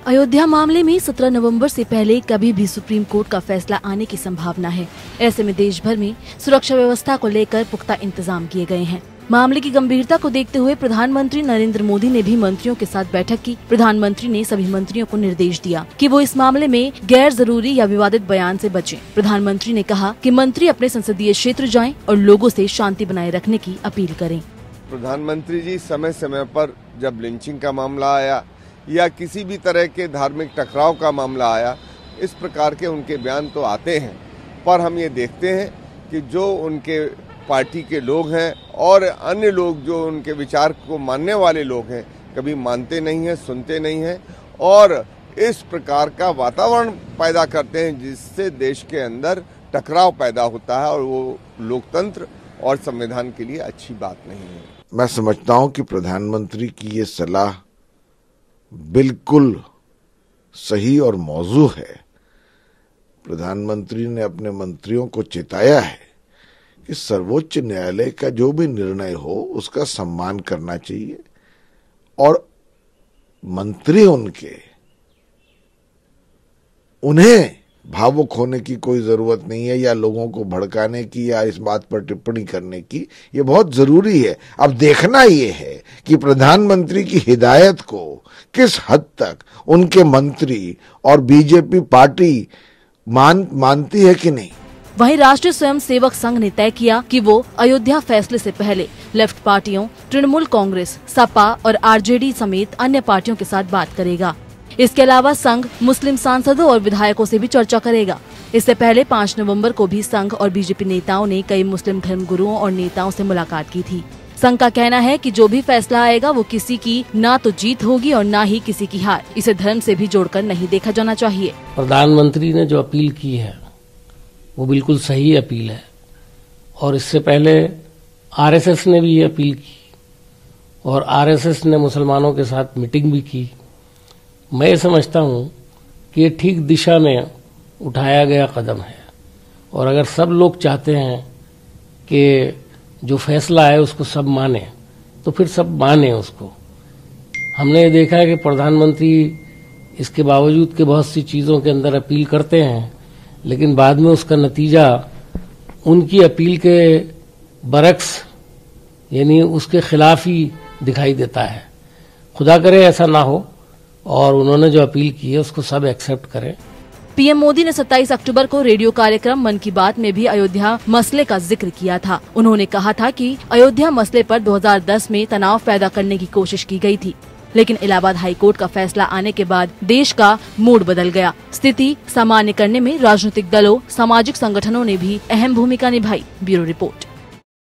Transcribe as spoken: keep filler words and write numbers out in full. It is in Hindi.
अयोध्या मामले में सत्रह नवंबर से पहले कभी भी सुप्रीम कोर्ट का फैसला आने की संभावना है। ऐसे में देश भर में सुरक्षा व्यवस्था को लेकर पुख्ता इंतजाम किए गए हैं। मामले की गंभीरता को देखते हुए प्रधानमंत्री नरेंद्र मोदी ने भी मंत्रियों के साथ बैठक की। प्रधानमंत्री ने सभी मंत्रियों को निर्देश दिया कि वो इस मामले में गैर जरूरी या विवादित बयान से बचें। प्रधानमंत्री ने कहा कि मंत्री अपने संसदीय क्षेत्र जाएं और लोगों से शांति बनाए रखने की अपील करें। प्रधानमंत्री जी समय समय पर जब लिंचिंग का मामला आया या किसी भी तरह के धार्मिक टकराव का मामला आया, इस प्रकार के उनके बयान तो आते हैं, पर हम ये देखते हैं कि जो उनके पार्टी के लोग हैं और अन्य लोग जो उनके विचार को मानने वाले लोग हैं, कभी मानते नहीं हैं, सुनते नहीं हैं और इस प्रकार का वातावरण पैदा करते हैं जिससे देश के अंदर टकराव पैदा होता है और वो लोकतंत्र और संविधान के लिए अच्छी बात नहीं है। मैं समझता हूं कि प्रधानमंत्री की ये सलाह बिल्कुल सही और मौजू है। प्रधानमंत्री ने अपने मंत्रियों को चेताया है कि सर्वोच्च न्यायालय का जो भी निर्णय हो उसका सम्मान करना चाहिए और मंत्री उनके उन्हें भावुक होने की कोई जरूरत नहीं है या लोगों को भड़काने की या इस बात पर टिप्पणी करने की। ये बहुत जरूरी है। अब देखना ये है कि प्रधानमंत्री की हिदायत को किस हद तक उनके मंत्री और बीजेपी पार्टी मान मानती है कि नहीं। वहीं राष्ट्रीय स्वयंसेवक संघ ने तय किया कि वो अयोध्या फैसले से पहले लेफ्ट पार्टियों, तृणमूल कांग्रेस, सपा और आरजेडी समेत अन्य पार्टियों के साथ बात करेगा। इसके अलावा संघ मुस्लिम सांसदों और विधायकों से भी चर्चा करेगा। इससे पहले पाँच नवंबर को भी संघ और बीजेपी नेताओं ने कई मुस्लिम धर्मगुरुओं और नेताओं से मुलाकात की थी। संघ का कहना है कि जो भी फैसला आएगा वो किसी की ना तो जीत होगी और ना ही किसी की हार। इसे धर्म से भी जोड़कर नहीं देखा जाना चाहिए। प्रधानमंत्री ने जो अपील की है वो बिल्कुल सही अपील है और इससे पहले आरएसएस ने भी ये अपील की और आरएसएस ने मुसलमानों के साथ मीटिंग भी की। मैं समझता हूँ कि ये ठीक दिशा में उठाया गया कदम है और अगर सब लोग चाहते हैं कि जो फैसला है उसको सब माने तो फिर सब माने उसको। हमने देखा है कि प्रधानमंत्री इसके बावजूद के बहुत सी चीज़ों के अंदर अपील करते हैं लेकिन बाद में उसका नतीजा उनकी अपील के बरक्स यानी उसके खिलाफ ही दिखाई देता है। खुदा करे ऐसा ना हो और उन्होंने जो अपील की है उसको सब एक्सेप्ट करें। पीएम मोदी ने सत्ताईस अक्टूबर को रेडियो कार्यक्रम मन की बात में भी अयोध्या मसले का जिक्र किया था। उन्होंने कहा था कि अयोध्या मसले पर दो हज़ार दस में तनाव पैदा करने की कोशिश की गई थी, लेकिन इलाहाबाद हाई कोर्ट का फैसला आने के बाद देश का मूड बदल गया। स्थिति सामान्य करने में राजनीतिक दलों, सामाजिक संगठनों ने भी अहम भूमिका निभाई। Bureau report.